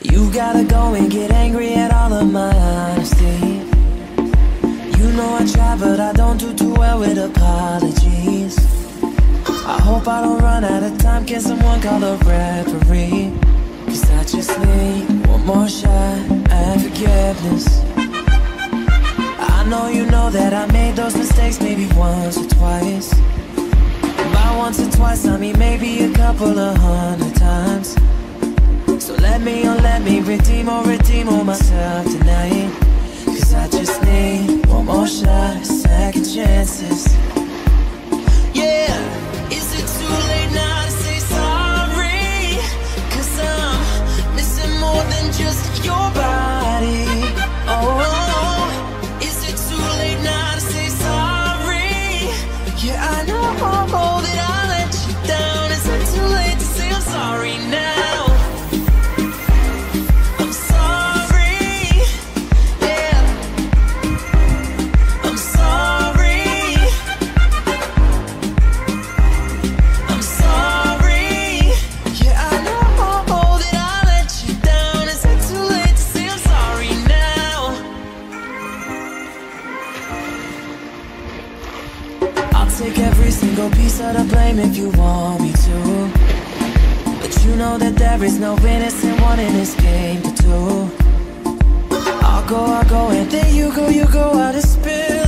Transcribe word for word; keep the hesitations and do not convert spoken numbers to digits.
You gotta go and get angry at all of my honesty. You know I try, but I don't do too well with apologies. I hope I don't run out of time. Can someone call a referee? Cause I just need one more shot at forgiveness. I know you know that I made those mistakes maybe once or twice. By once or twice, I mean maybe a couple of hundred times. So let me, oh let me redeem or redeem on myself tonight. Cause I just need one more shot, second chances. Yeah, is it too late now to say sorry? Cause I'm missing more than just your body. Oh, is it too late now to say sorry? Yeah, I know that I let you down. Is it too late to say I'm sorry now? Take every single piece of the blame if you want me to, but you know that there is no innocent one in this game to do. I'll go, I'll go, and then you go, you go out of spirit.